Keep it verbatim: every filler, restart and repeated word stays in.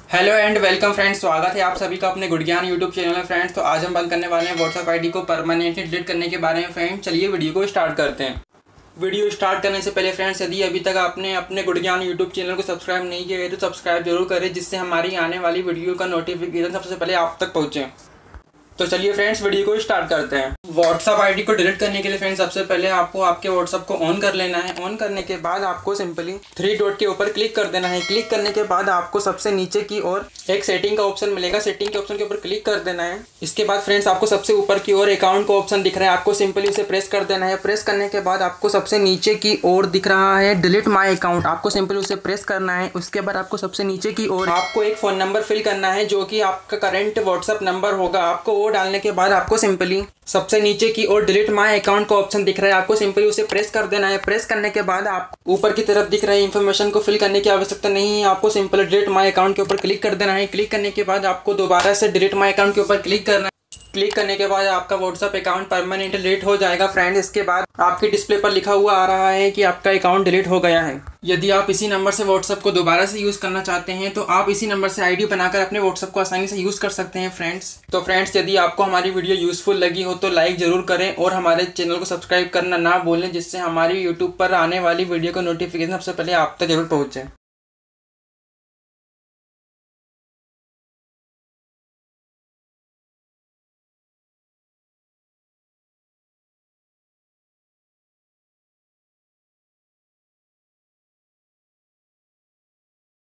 Hello and welcome friends, स्वागत है आप सभी का अपने गुड ज्ञान यूट्यूब चैनल में। फ्रेंड्स, तो आज हम बात करने वाले हैं व्हाट्सएप आईडी को परमानेंटली डिलीट करने के बारे में। फ्रेंड्स, चलिए वीडियो को स्टार्ट करते हैं। वीडियो स्टार्ट करने से पहले फ्रेंड्स, यदि अभी तक आपने अपने गुड ज्ञान यूट्यूब चैनल को सब्सक्राइब नहीं किया है तो सब्सक्राइब जरूर करें, जिससे हमारी आने वाली वीडियो का नोटिफिकेशन सबसे पहले आप तक पहुँचे। तो चलिए फ्रेंड्स, वीडियो को स्टार्ट करते हैं। व्हाट्सएप आईडी को डिलीट करने के लिए फ्रेंड्स, सबसे पहले आपको आपके व्हाट्सएप को ऑन कर लेना है। ऑन करने के बाद आपको सिंपली थ्री डॉट के ऊपर क्लिक कर देना है। क्लिक करने के बाद आपको सबसे नीचे की ओर एक सेटिंग का ऑप्शन मिलेगा। सेटिंग के ऑप्शन के ऊपर क्लिक कर देना है। इसके बाद फ्रेंड्स, आपको सबसे ऊपर की ओर अकाउंट का ऑप्शन दिख रहा है, आपको सिंपली उसे प्रेस कर देना है। प्रेस करने के बाद आपको सबसे नीचे की ओर दिख रहा है डिलीट माई अकाउंट, आपको सिंपली उसे प्रेस करना है। उसके बाद आपको सबसे नीचे की ओर आपको एक फ़ोन नंबर फिल करना है, जो कि आपका करंट व्हाट्सएप नंबर होगा। आपको वो डालने के बाद आपको सिंपली सबसे नीचे की ओर डिलीट माई अकाउंट का ऑप्शन दिख रहा है, आपको सिंपली उसे प्रेस कर देना है। प्रेस करने के बाद आप ऊपर की तरफ दिख रहे इन्फॉर्मेशन को फिल करने की आवश्यकता नहीं है, आपको सिंपली डिलीट माई अकाउंट के ऊपर क्लिक कर देना है। क्लिक करने के बाद आपको दोबारा से डिलीट माई अकाउंट के ऊपर क्लिक करना है। क्लिक करने के बाद आपका व्हाट्सएप अकाउंट परमानेंटली डिलीट हो जाएगा। फ्रेंड, इसके बाद आपके डिस्प्ले पर लिखा हुआ आ रहा है कि आपका अकाउंट डिलीट हो गया है। यदि आप इसी नंबर से व्हाट्सएप को दोबारा से यूज़ करना चाहते हैं तो आप इसी नंबर से आईडी बनाकर अपने व्हाट्सएप को आसानी से यूज़ कर सकते हैं। फ्रेंड्स, तो फ्रेंड्स, यदि आपको हमारी वीडियो यूज़फुल लगी हो तो लाइक ज़रूर करें और हमारे चैनल को सब्सक्राइब करना ना भूलें, जिससे हमारी यूट्यूब पर आने वाली वीडियो का नोटिफिकेशन सबसे पहले आप तक जरूर पहुँचे।